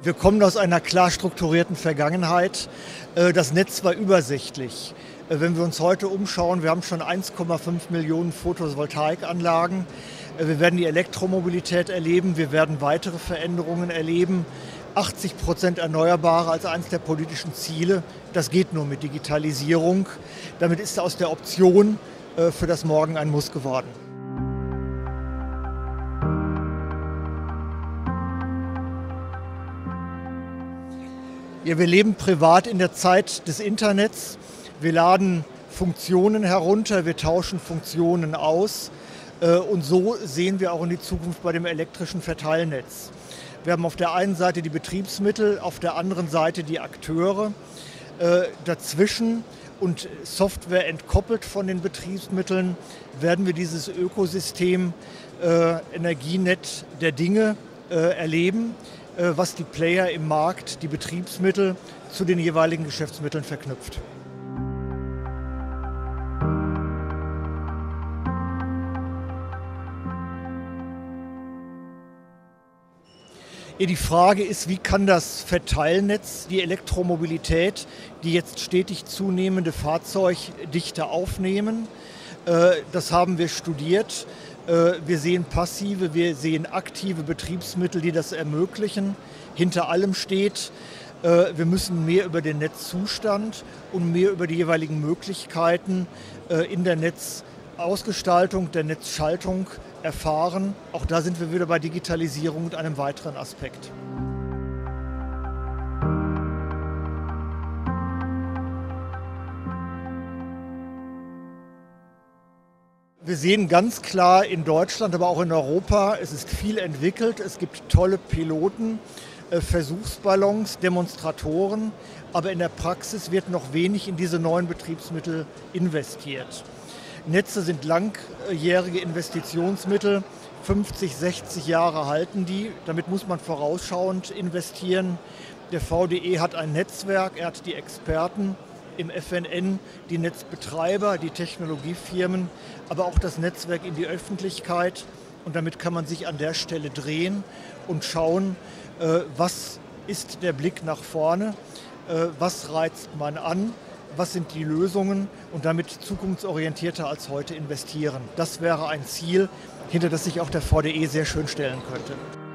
Wir kommen aus einer klar strukturierten Vergangenheit. Das Netz war übersichtlich. Wenn wir uns heute umschauen, wir haben schon 1,5 Millionen Photovoltaikanlagen. Wir werden die Elektromobilität erleben, wir werden weitere Veränderungen erleben. 80% Erneuerbare als eines der politischen Ziele. Das geht nur mit Digitalisierung. Damit ist aus der Option für das Morgen ein Muss geworden. Ja, wir leben privat in der Zeit des Internets. Wir laden Funktionen herunter, wir tauschen Funktionen aus. Und so sehen wir auch in die Zukunft bei dem elektrischen Verteilnetz. Wir haben auf der einen Seite die Betriebsmittel, auf der anderen Seite die Akteure. Dazwischen und Software entkoppelt von den Betriebsmitteln werden wir dieses Ökosystem Energienet der Dinge erleben, was die Player im Markt, die Betriebsmittel zu den jeweiligen Geschäftsmitteln verknüpft. Die Frage ist, wie kann das Verteilnetz die Elektromobilität, die jetzt stetig zunehmende Fahrzeugdichte aufnehmen? Das haben wir studiert. Wir sehen passive, wir sehen aktive Betriebsmittel, die das ermöglichen. Hinter allem steht, wir müssen mehr über den Netzzustand und mehr über die jeweiligen Möglichkeiten in der Netzausgestaltung, der Netzschaltung erfahren. Auch da sind wir wieder bei Digitalisierung und einem weiteren Aspekt. Wir sehen ganz klar in Deutschland, aber auch in Europa, es ist viel entwickelt, es gibt tolle Piloten, Versuchsballons, Demonstratoren, aber in der Praxis wird noch wenig in diese neuen Betriebsmittel investiert. Netze sind langjährige Investitionsmittel, 50, 60 Jahre halten die, damit muss man vorausschauend investieren. Der VDE hat ein Netzwerk, er hat die Experten, im FNN die Netzbetreiber, die Technologiefirmen, aber auch das Netzwerk in die Öffentlichkeit. Und damit kann man sich an der Stelle drehen und schauen, was ist der Blick nach vorne, was reizt man an, was sind die Lösungen und damit zukunftsorientierter als heute investieren. Das wäre ein Ziel, hinter das sich auch der VDE sehr schön stellen könnte.